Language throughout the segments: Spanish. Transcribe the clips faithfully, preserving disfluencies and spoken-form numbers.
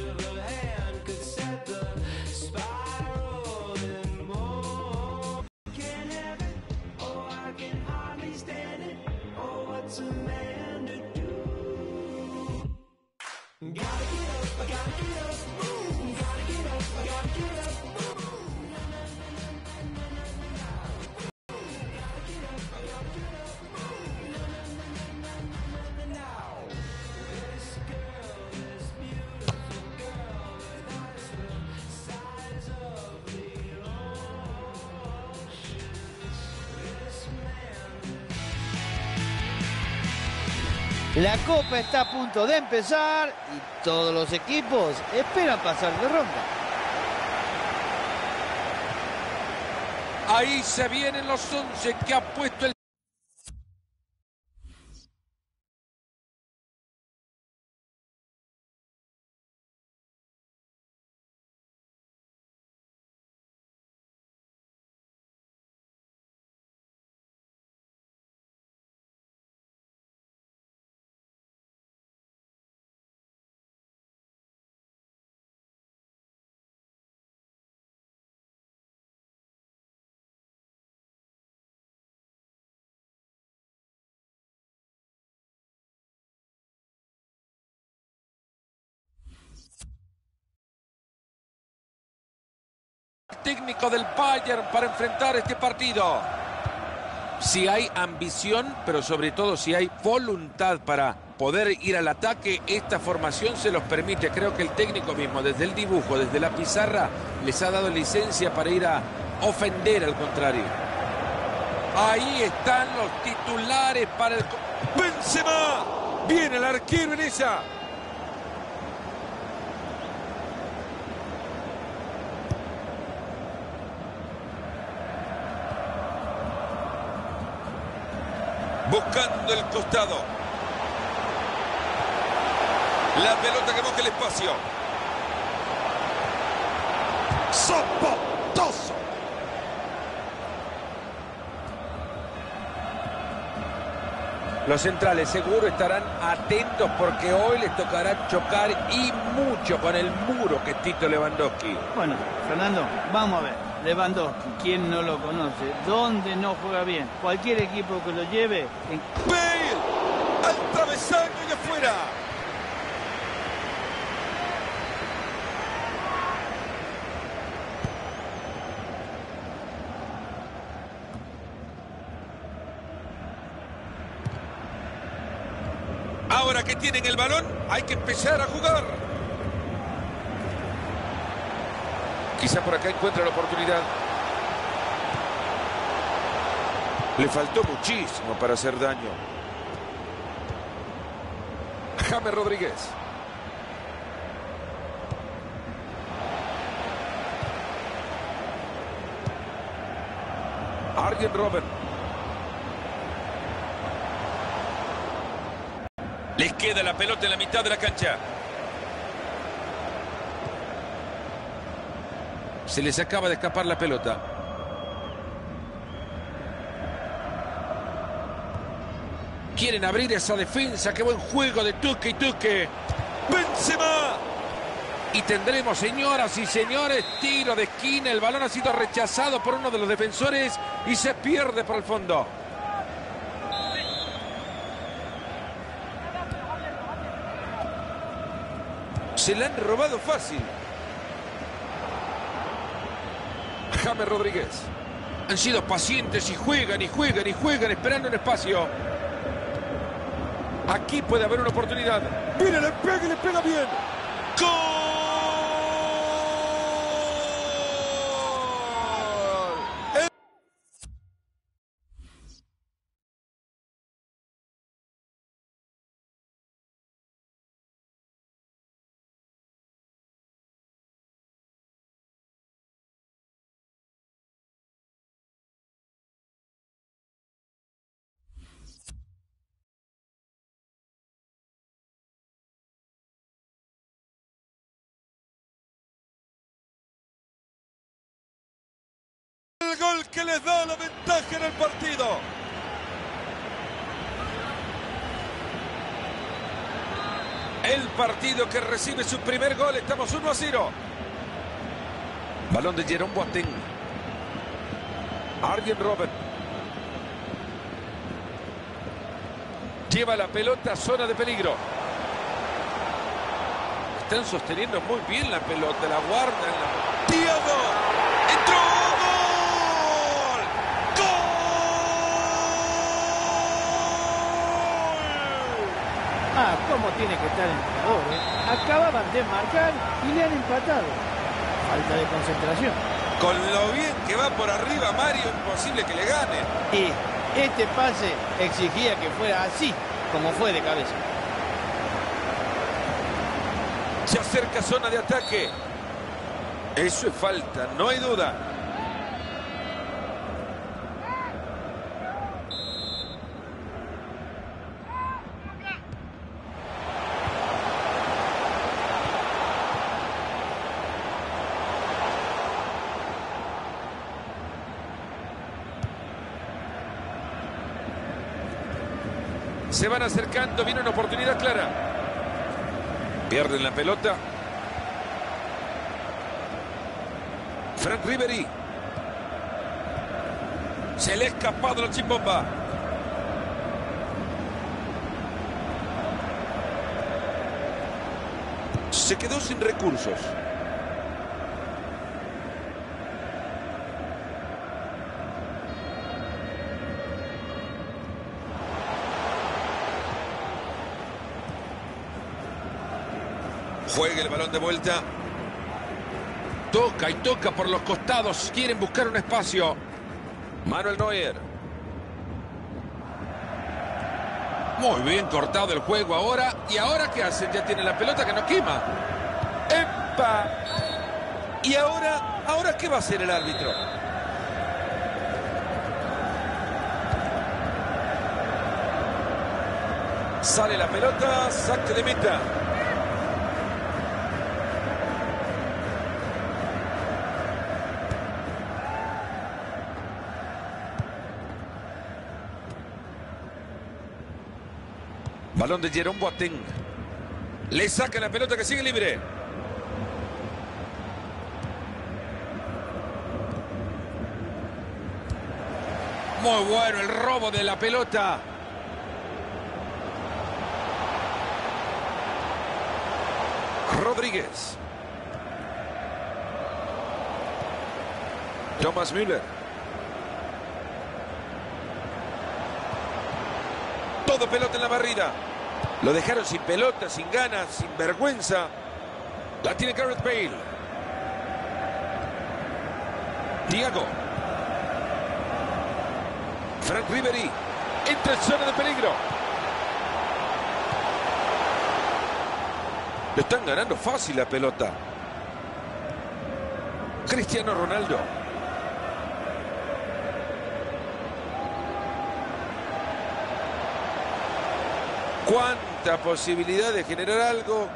La Copa está a punto de empezar y todos los equipos esperan pasar de ronda. Ahí se vienen los once que ha puesto el... técnico del Bayern para enfrentar este partido. Si hay ambición, pero sobre todo si hay voluntad para poder ir al ataque, esta formación se los permite. Creo que el técnico mismo, desde el dibujo, desde la pizarra, les ha dado licencia para ir a ofender al contrario. Ahí están los titulares para el... ¡Benzema! Viene el arquero en esa. Buscando el costado. La pelota que busca el espacio. ¡Sopotoso! Los centrales seguro estarán atentos porque hoy les tocará chocar y mucho con el muro que es Tito Lewandowski. Bueno, Fernando, vamos a ver. Lewandowski, ¿quién no lo conoce? ¿Dónde no juega bien? Cualquier equipo que lo lleve... En... ¡Bale! ¡Al travesaño y afuera! Ahora que tienen el balón, hay que empezar a jugar. Quizá por acá encuentra la oportunidad. Le faltó muchísimo para hacer daño. James Rodríguez. Arjen Robben. Les queda la pelota en la mitad de la cancha. Se les acaba de escapar la pelota. Quieren abrir esa defensa. ¡Qué buen juego de Tuque y Tuque! ¡Benzema! Y tendremos, señoras y señores, tiro de esquina. El balón ha sido rechazado por uno de los defensores y se pierde por el fondo. Se la han robado fácil. James Rodríguez. Han sido pacientes y juegan y juegan y juegan esperando un espacio. Aquí puede haber una oportunidad. Mira, le pega y le pega bien. ¡Gol! El... El gol que les da la ventaja en el partido. El partido que recibe su primer gol. Estamos uno a cero. Balón de Jerome Boateng. Arjen Robben. Lleva la pelota a zona de peligro. Están sosteniendo muy bien la pelota. La guardan. La... ¡Thiago! ¡Entró! ¡Gol! ¡Gol! Ah, cómo tiene que estar el jugador, ¿eh? Acababan de marcar y le han empatado. Falta de concentración. Con lo bien que va por arriba Mario, imposible que le gane. Y este pase exigía que fuera así, como fue de cabeza. Se acerca zona de ataque. Eso es falta, no hay duda. Se van acercando, viene una oportunidad clara. Pierden la pelota. Frank Ribery. Se le ha escapado la chimbomba. Se quedó sin recursos. Juega el balón de vuelta. Toca y toca por los costados. Quieren buscar un espacio. Manuel Neuer. Muy bien cortado el juego ahora. ¿Y ahora qué hacen? Ya tienen la pelota que no quema. ¡Epa! ¿Y ahora? ¿Ahora qué va a hacer el árbitro? Sale la pelota. Saque de meta. Balón de Jerome Boateng. Le saca la pelota que sigue libre. Muy bueno el robo de la pelota. Rodríguez. Thomas Müller. Todo pelota en la barrida. Lo dejaron sin pelota, sin ganas, sin vergüenza. La tiene Gareth Bale. Thiago. Frank Ribery. Entra en zona de peligro. Le están ganando fácil la pelota. Cristiano Ronaldo. ¿Cuánta posibilidad de generar algo?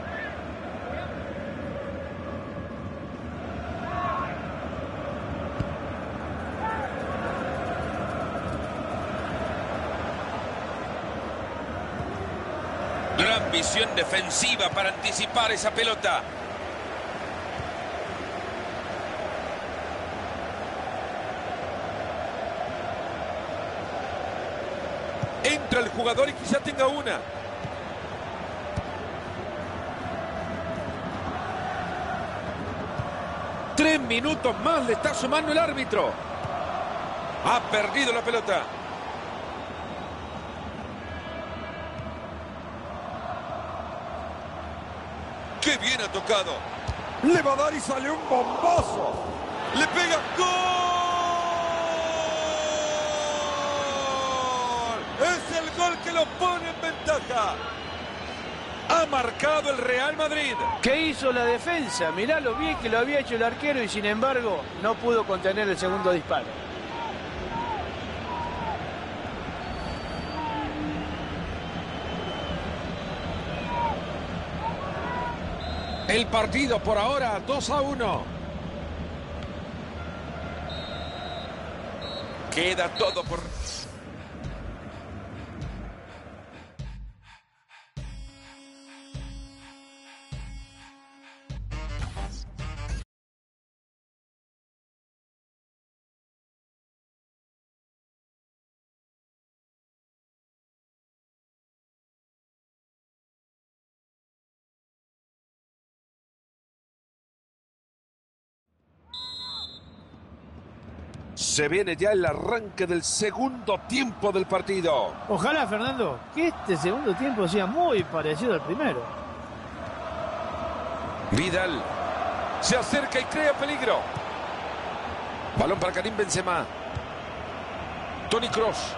Gran visión defensiva para anticipar esa pelota. Entra el jugador y quizá tenga una. Tres minutos más le está sumando el árbitro. Ha perdido la pelota. ¡Qué bien ha tocado! Le va a dar y sale un bombazo. Le pega. ¡Gol! Es el gol que lo pone en ventaja. Ha marcado el Real Madrid. ¿Qué hizo la defensa? Mirá lo bien que lo había hecho el arquero y sin embargo no pudo contener el segundo disparo. El partido por ahora dos a uno. Queda todo por... Se viene ya el arranque del segundo tiempo del partido. Ojalá, Fernando, que este segundo tiempo sea muy parecido al primero. Vidal se acerca y crea peligro. Balón para Karim Benzema. Toni Kroos.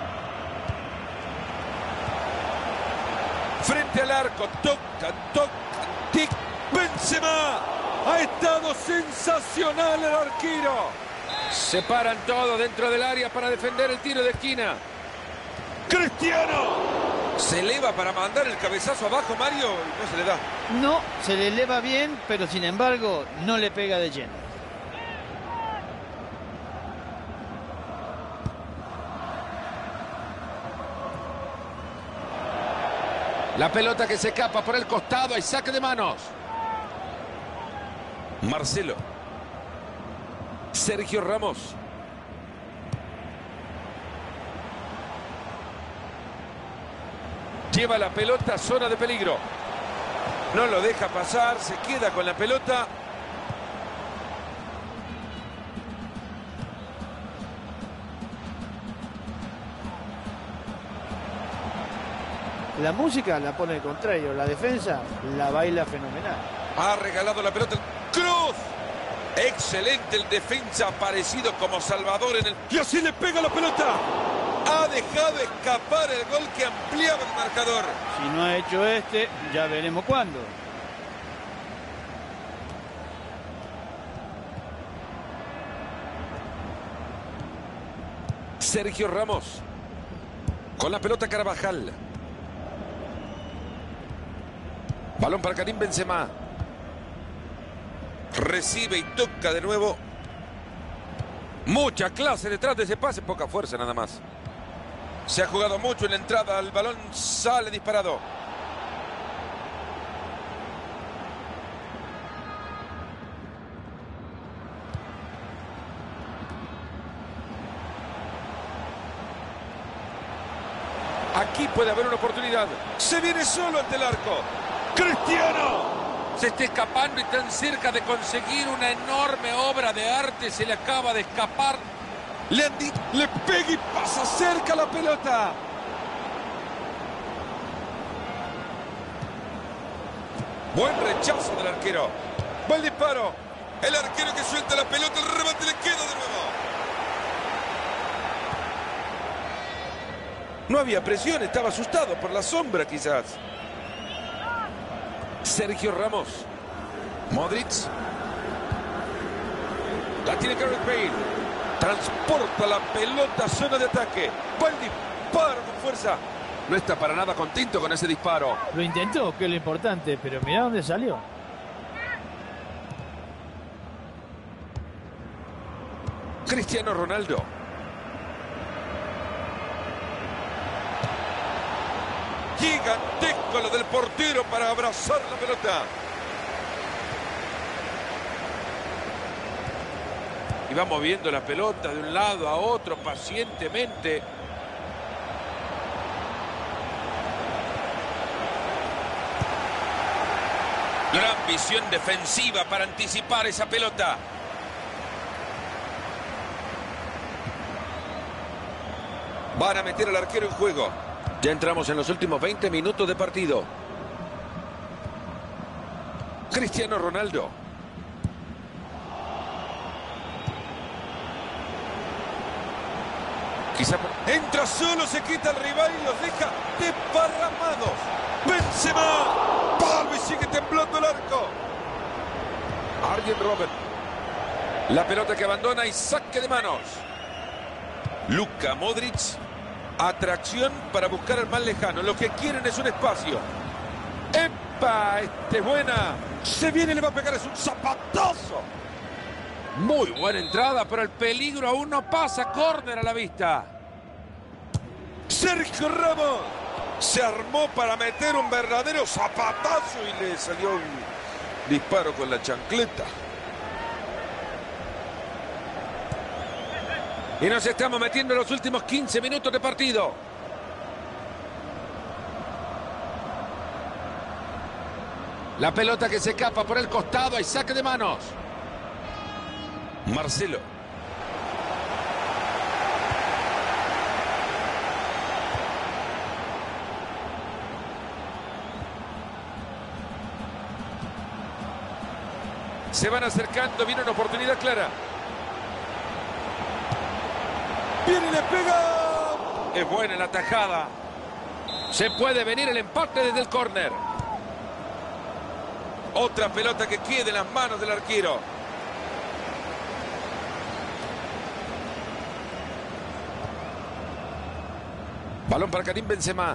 Frente al arco. Toca, toca, tic. Benzema. Ha estado sensacional el arquero. Se paran todos dentro del área para defender el tiro de esquina. Cristiano. Se eleva para mandar el cabezazo abajo, Mario, y no se le da. No, se le eleva bien, pero sin embargo no le pega de lleno. La pelota que se escapa por el costado, hay saque de manos. Marcelo. Sergio Ramos. Lleva la pelota a zona de peligro. No lo deja pasar, se queda con la pelota. La música la pone al contrario, la defensa la baila fenomenal. Ha regalado la pelota. ¡Cruz! Excelente el defensa, aparecido como salvador en el... Y así le pega la pelota. Ha dejado escapar el gol que ampliaba el marcador. Si no ha hecho este, ya veremos cuándo. Sergio Ramos. Con la pelota Carvajal. Balón para Karim Benzema. Recibe y toca de nuevo. Mucha clase detrás de ese pase, poca fuerza nada más. Se ha jugado mucho en la entrada, el balón sale disparado. Aquí puede haber una oportunidad. Se viene solo ante el arco. ¡Cristiano! Se está escapando y tan cerca de conseguir una enorme obra de arte. Se le acaba de escapar. Le, le pega y pasa cerca la pelota. Buen rechazo del arquero. Va el disparo. El arquero que suelta la pelota. El remate le queda de nuevo. No había presión. Estaba asustado por la sombra quizás. Sergio Ramos. Modric. La tiene Gareth Bale. Transporta la pelota a zona de ataque. Va el disparo con fuerza. No está para nada contento con ese disparo. Lo intentó, que es lo importante, pero mirá dónde salió. Cristiano Ronaldo. Gigantesco lo del portero para abrazar la pelota. Y va moviendo la pelota de un lado a otro pacientemente. Gran visión defensiva para anticipar esa pelota. Van a meter al arquero en juego. Ya entramos en los últimos veinte minutos de partido. Cristiano Ronaldo. Quizá entra solo, se quita el rival y los deja desparramados. Benzema. Palma y sigue temblando el arco. Arjen Robben. La pelota que abandona y saque de manos. Luka Modric. Atracción para buscar al más lejano. Lo que quieren es un espacio. ¡Epa! Este es buena. Se viene, le va a pegar, es un zapatazo. Muy buena entrada, pero el peligro aún no pasa. Córner a la vista. Sergio Ramos. Se armó para meter un verdadero zapatazo y le salió un disparo con la chancleta. Y nos estamos metiendo en los últimos quince minutos de partido. La pelota que se escapa por el costado. Hay saque de manos. Marcelo. Se van acercando, viene una oportunidad clara. Viene y le pega. Es buena la tajada. Se puede venir el empate desde el córner. Otra pelota que quede en las manos del arquero. Balón para Karim Benzema.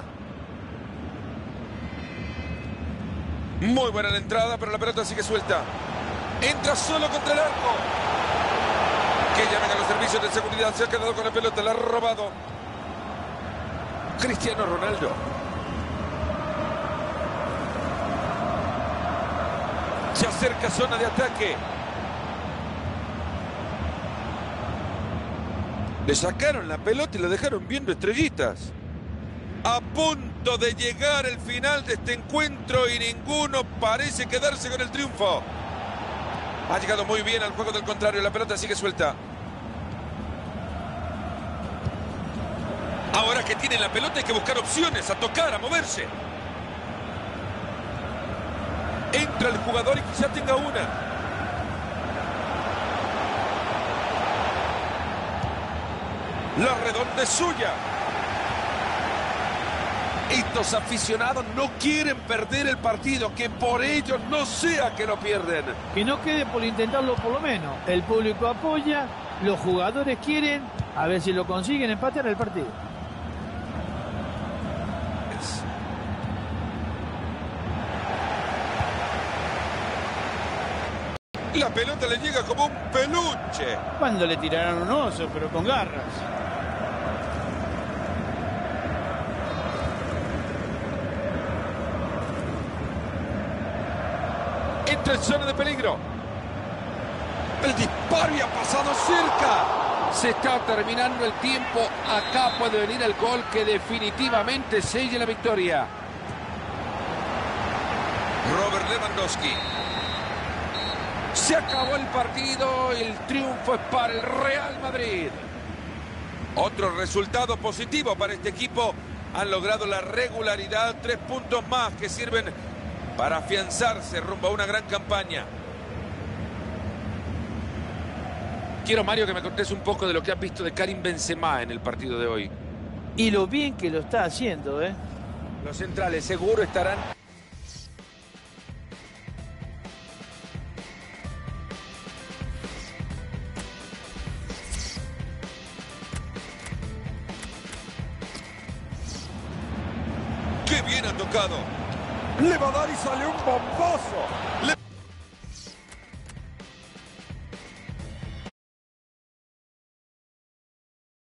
Muy buena la entrada, pero la pelota sigue suelta. Entra solo contra el arco. Que llamen a los servicios de seguridad. Se ha quedado con la pelota, la ha robado Cristiano Ronaldo. Se acerca zona de ataque. Le sacaron la pelota y lo dejaron viendo estrellitas. A punto de llegar el final de este encuentro y ninguno parece quedarse con el triunfo. Ha llegado muy bien al juego del contrario. La pelota sigue suelta. Ahora que tienen la pelota hay que buscar opciones, a tocar, a moverse. Entra el jugador y quizá tenga una. La redonda es suya. Estos aficionados no quieren perder el partido, que por ellos no sea que lo pierden. Que no quede por intentarlo por lo menos. El público apoya, los jugadores quieren, a ver si lo consiguen empatar el partido. La pelota le llega como un peluche. Cuando le tiraron un oso, pero con garras. Entra en zona de peligro. El disparo y ha pasado cerca. Se está terminando el tiempo. Acá puede venir el gol que definitivamente selle la victoria. Robert Lewandowski. Se acabó el partido y el triunfo es para el Real Madrid. Otro resultado positivo para este equipo. Han logrado la regularidad, tres puntos más que sirven para afianzarse rumbo a una gran campaña. Quiero, Mario, que me contes un poco de lo que has visto de Karim Benzema en el partido de hoy. Y lo bien que lo está haciendo, ¿eh? Los centrales seguro estarán... ¡Qué bien ha tocado! Le va a dar y sale un bombazo. Le...